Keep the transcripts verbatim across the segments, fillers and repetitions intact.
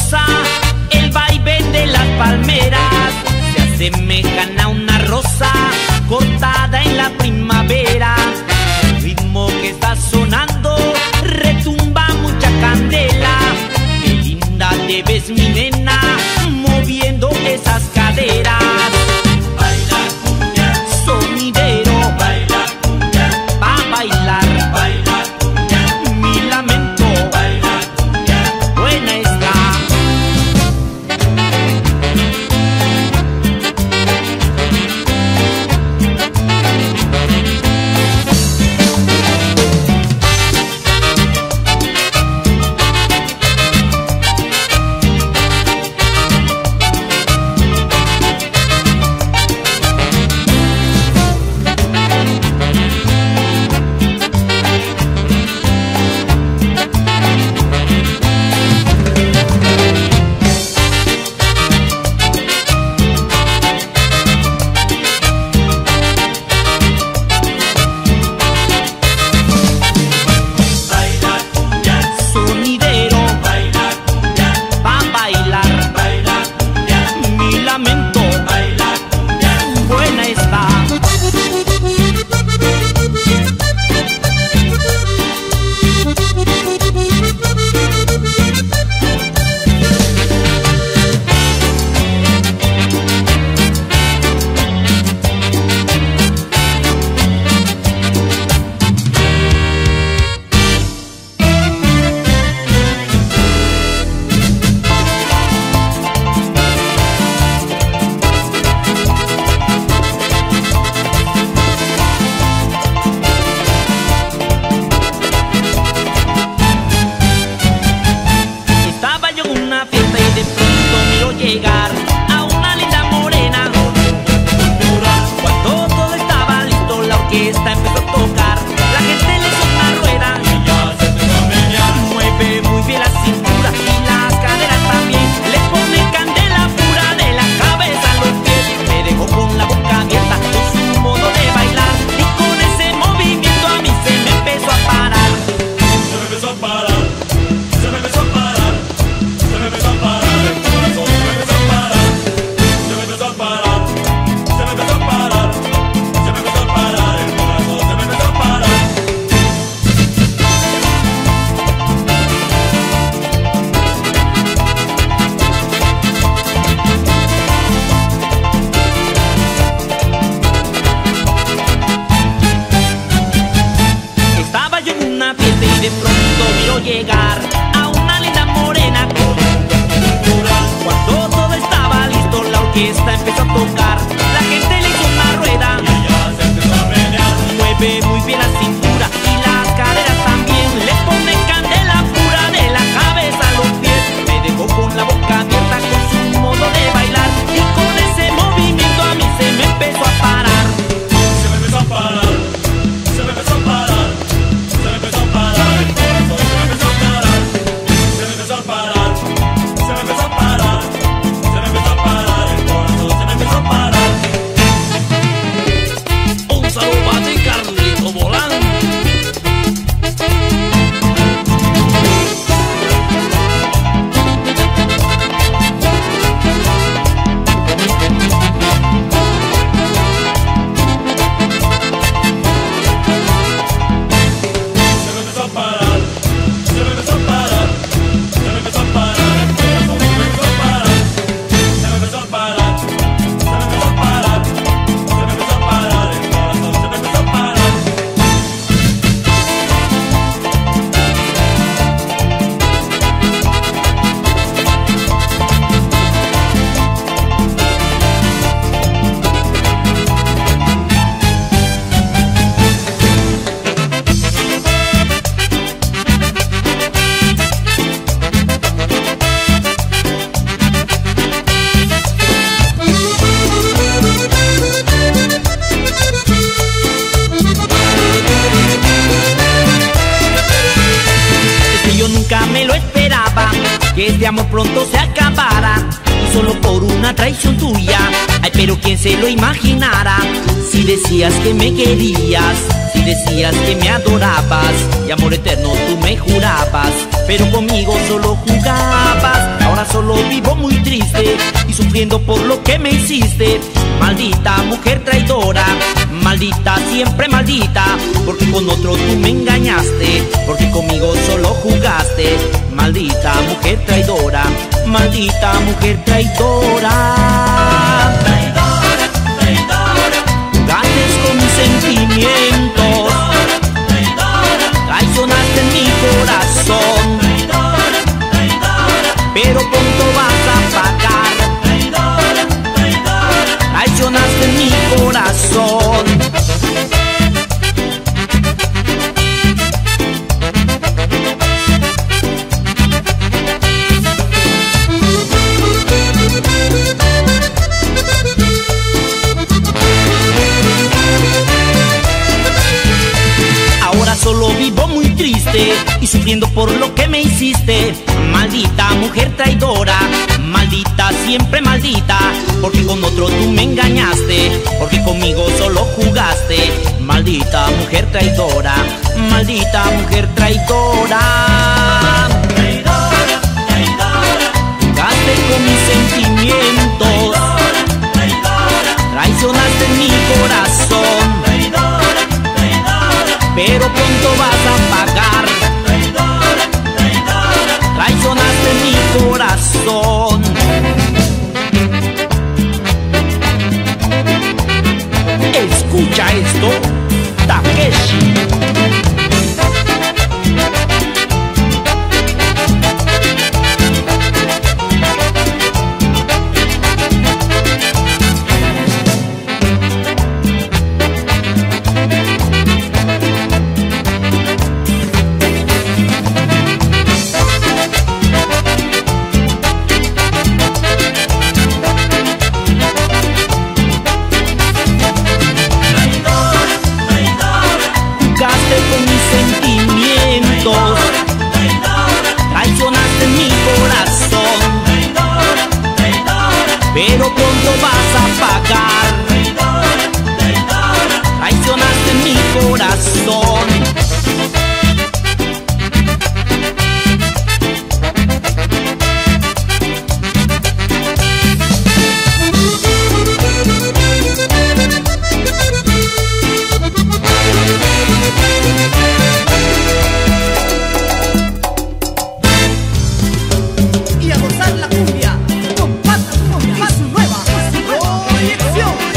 rosa, el vaivén de las palmeras se asemejan a una rosa cortada en la primavera. El ritmo que está sonando retumba mucha candela. Qué linda te ves, mi nena, moviendo esas caderas. Baila cumbia, Sonidero, baila cumbia, va a bailar. baila cumbia, Mi lamento, baila cumbia. buena está. Baila cumbia, Sonidero, baila cumbia, va a bailar. baila cumbia, Mi lamento, baila cumbia. buena está. Estaba yo en una fiesta y de pronto miro llegar a una linda morena. Cuando todo estaba listo, la orquesta empezó a tocar. La gente le hizo una rueda. Ya se te camella, Mueve muy bien la cintura y las caderas también. Le pone candela pura de la cabeza a los pies. Me dejó con la boca abierta con su modo de bailar. Y con ese movimiento a mí se me empezó a parar. se me empezó a parar, se me empezó a parar, se me empezó a parar el corazón, se me empezó a parar, se me empezó a parar, se me empezó a parar, se me empezó a parar el corazón, se me empezó a parar. Estaba yo en una fiesta y de pronto miro llegar a una linda morena. Cuando todo estaba listo, la orquesta empezó a tocar. La gente le hizo una rueda. Ya se empezó a menear, Mueve muy bien la cintura y las caderas también. Le pone candela pura de la cabeza a los pies. Me dejó con la boca abierta con su modo de bailar. Y con ese movimiento a mí se me empezó a parar. se me empezó a parar, se me empezó a parar, se me empezó a parar el corazón, se me empezó a parar, se me empezó a parar, se me empezó a parar, se me empezó a parar el corazón, se me empezó a parar. Un saludo para ti, Carlito Volán. Se me empezó a parar, se me empezó a parar, se me empezó a parar el corazón, se me empezó a parar, se me empezó a parar, se me empezó a parar, se me empezó a parar el corazón, se me empezó a parar. Es que yo nunca me lo esperaba, que este amor pronto se acabara. Y solo por una traición tuya. Ay, pero quién se lo imaginara. Si decías que me querías, Si decías que me adorabas y amor eterno tú me jurabas, pero conmigo solo jugabas. Ahora solo vivo muy triste y sufriendo por lo que me hiciste. Maldita mujer traidora, maldita, siempre maldita, porque con otro tú me engañaste, porque conmigo solo jugaste. Maldita mujer traidora, maldita mujer traidora. Traidora, traidora, Jugaste con mis sentimientos, traidora, traicionaste mi corazón, traidora, traidora, pero pronto vas a pagar. traidora, traidora. Traicionaste mi corazón. Ahora solo vivo muy triste y sufriendo por lo que me hiciste. Maldita mujer traidora, maldita, siempre maldita, porque con otro tú me engañaste, porque conmigo solo jugaste. Maldita mujer traidora, maldita mujer traidora. Traidora, traidora, Jugaste con mis sentimientos, traidora, traicionaste mi corazón, traidora, traidora, pero pronto vas a pagar. traidora, traidora. Traicionaste mi corazón. Escucha esto, Takeshi. Jugaste con mis sentimientos, traicionaste mi corazón, pero pronto vas a pagar. Traicionaste mi corazón. Y a gozar la cumbia con Patas Cumbia y su nueva proyección.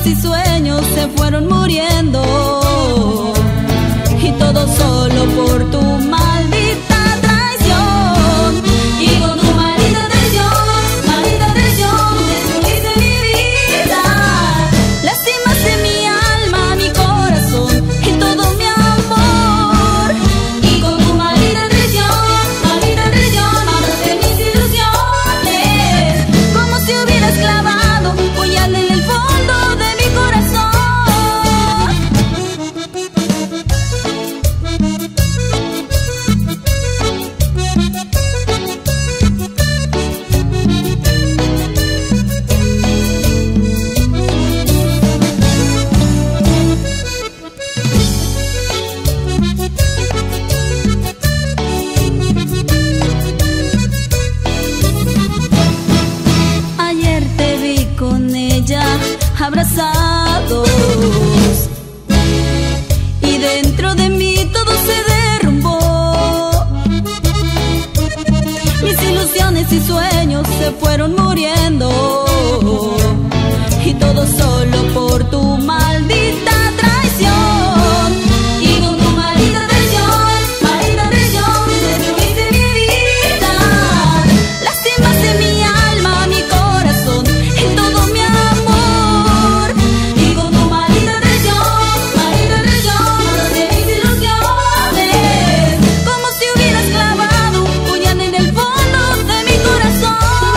y sueños se fueron muriendo, y todo solo por tu maldita traición. Y con tu maldita traición, maldita traición, destruiste mi vida, lastimaste mi alma, mi corazón y todo mi amor. Y con tu maldita traición, maldita traición, mataste mis ilusiones, como si hubieras clavado un puñal en el fondo de mi corazón. Ayer te vi con ella abrazados, y dentro de mí todo se derrumbó. Mis ilusiones y sueños se fueron muriendo, y todo solo por tu maldita traición. Y con tu maldita traición, maldita traición, destruiste mi vida, lastimaste mi alma, mi corazón y todo mi amor. Y con tu maldita traición, maldita traición, mataste mis ilusiones, como si hubieras clavado un puñal en el fondo de mi corazón.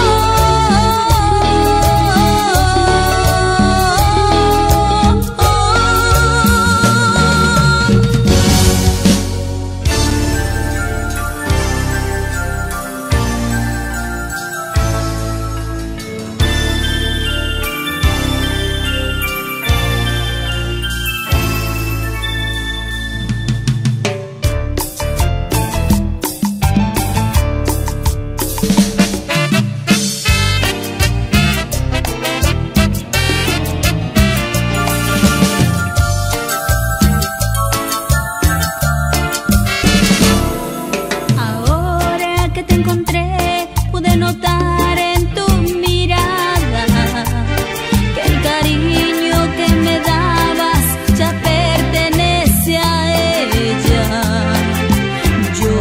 Ahora que te encontré, pude notar en tu mirada que el cariño que me dabas ya pertenece a ella. Yo,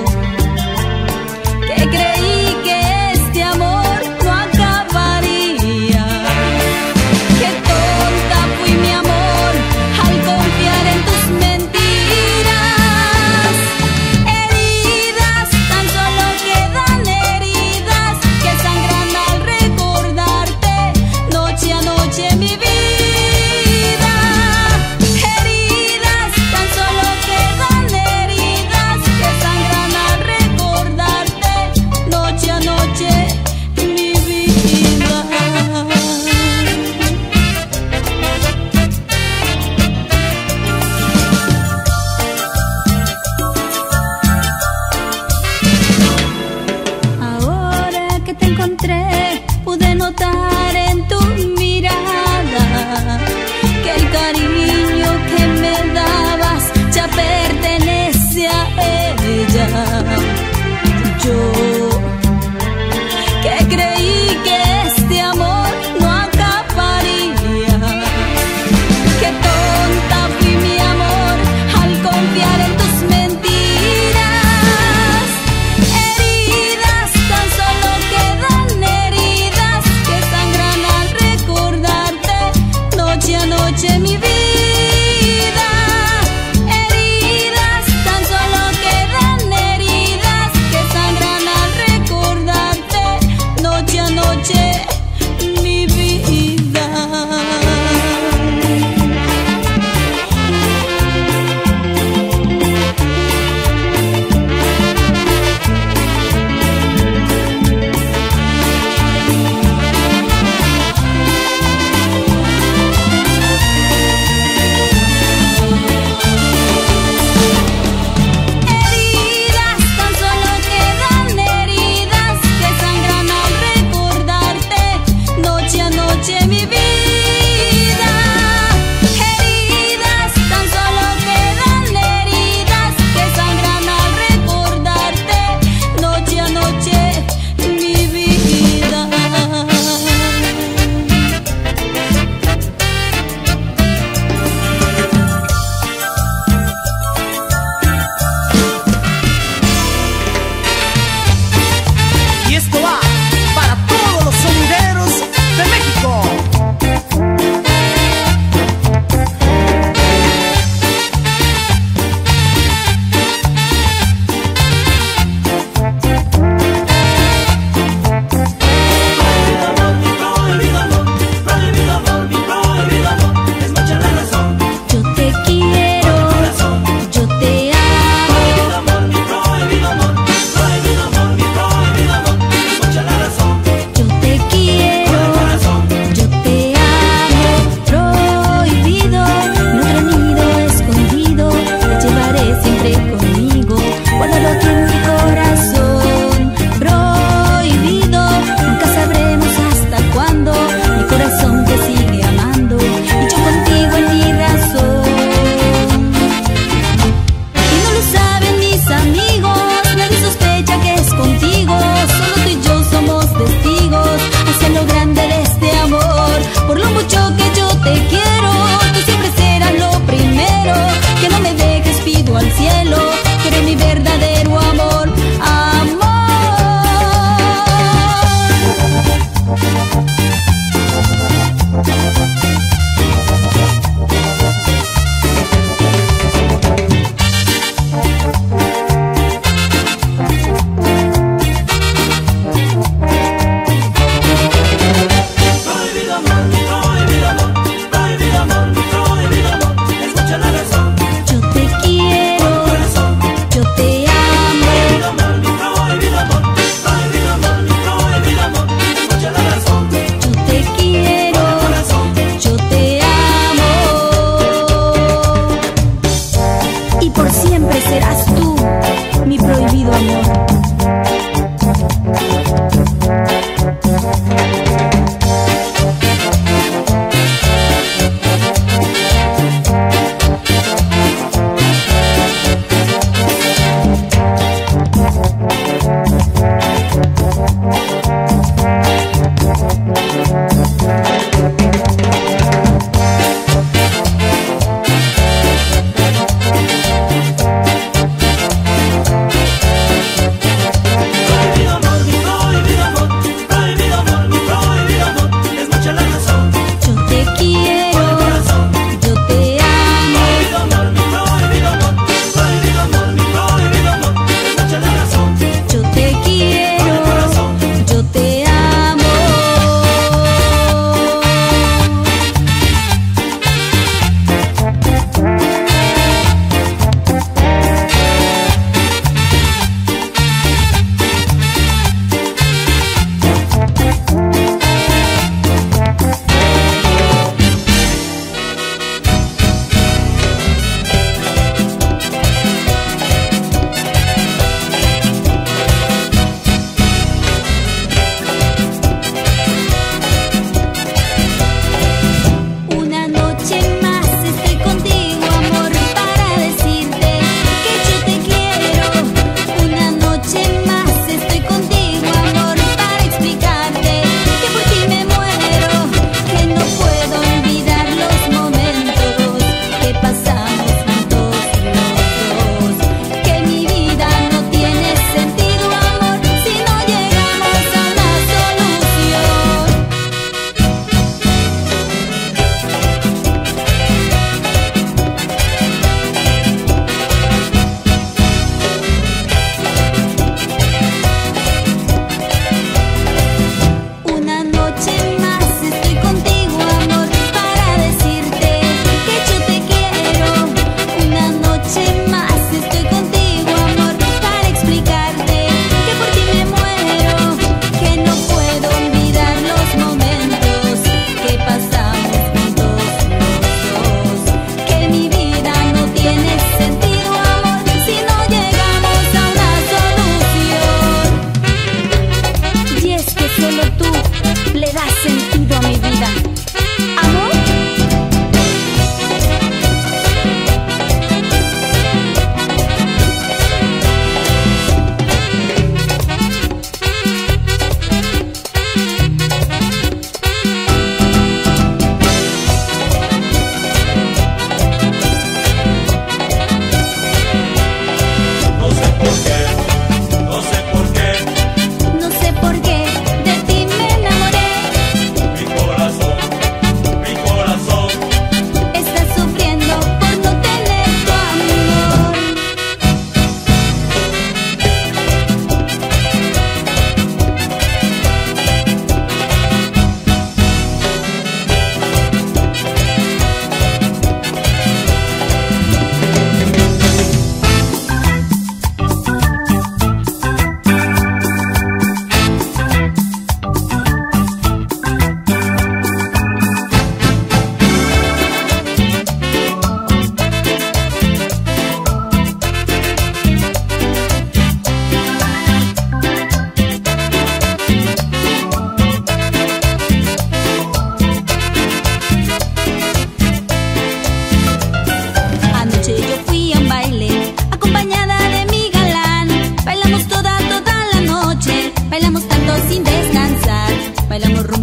que creí que este amor no acabaría, qué tonta fui, mi amor, al confiar en tus mentiras. Heridas, tan solo quedan heridas que sangran al recordarte noche a noche mi vida. Heridas, tan solo quedan heridas que sangran al recordarte noche a noche mi vida. Ahora que te encontré, pude notar en tu mirada que el cariño que me dabas ya pertenece a ella. Yo, que creí que este amor no acabaría, qué tonta fui, mi amor, al confiar en tus mentiras. Heridas, tan solo quedan heridas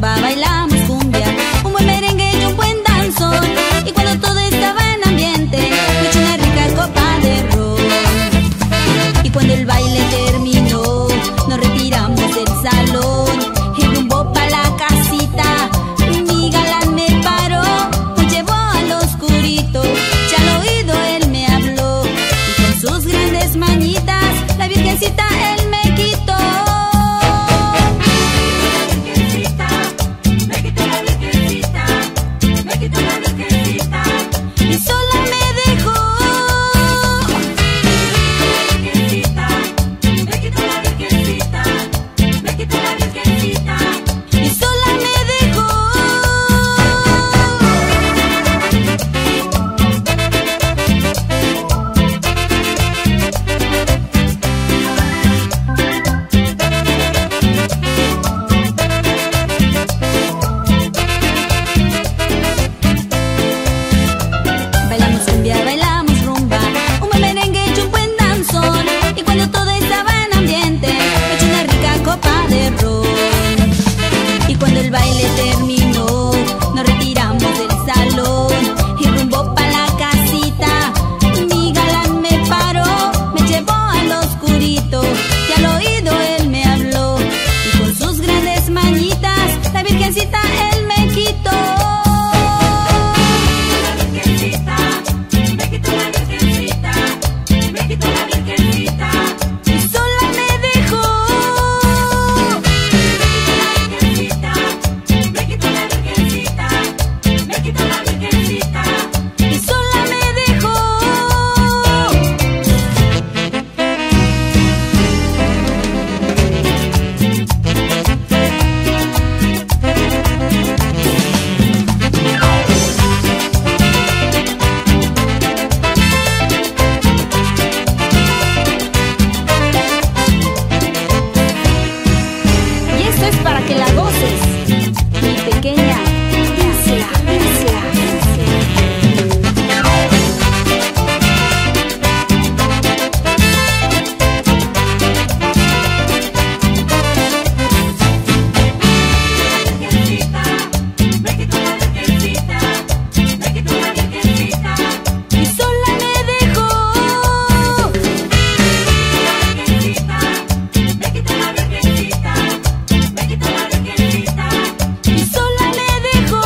rumba, bailamos cumbia, un buen merengue y un buen danzón. Y cuando todo estaba en ambiente, me eché una rica copa de ron. Y cuando el baile terminó, nos retiramos del salón y rumbo pa' la casita. Mi galán me paró, me llevó al oscurito, ya al oído él me habló y con sus grandes manitas la virgencita él me quitó. Y sola me dejó. Y sola me dejó. Bailamos cumbia, bailamos rumba, un buen merengue y un buen danzón. Y cuando todo estaba en ambiente, me eché una rica copa de ron. Y cuando el baile terminó, nos retiramos del salón y rumbo pa' la casita. Mi galán me paró, me llevó al oscurito y al oído él me habló y con sus grandes manitas la virgencita él me quitó. Y sola me dejó. Y sola me dejó. Y esto es para que la goces, mi pequeña Isla, Isla. Y sola me dejó. Y sola me dejó.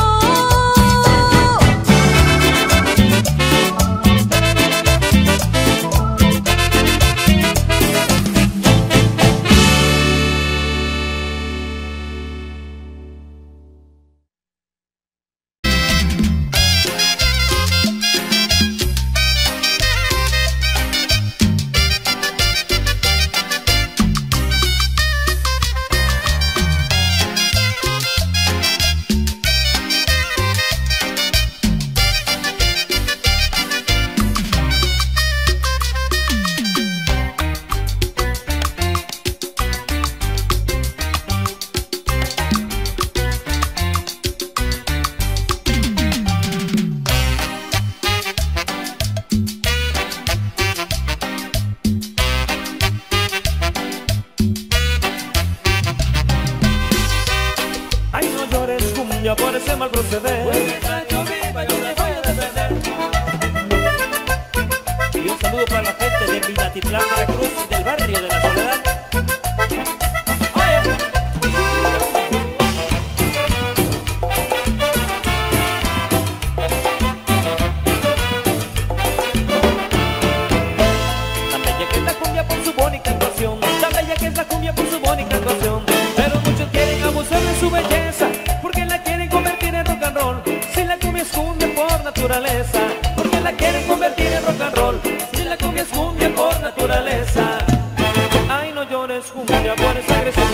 Ay, no llores, cumbia, por ese mal proceder. Y un saludo para la gente de Minatitlán, Veracruz, del barrio de la Soledad. Tan bella que es la cumbia por su bonita actuación, tan bella que es la cumbia por su bonita actuación. Pero muchos quieren abusar de su belleza, porque la quieren convertir en rock and roll. Si la cumbia es cumbia por naturaleza, porque la quieren convertir en rock and roll. Si la cumbia es cumbia por naturaleza. Ay, no llores, cumbia, por esa agresión.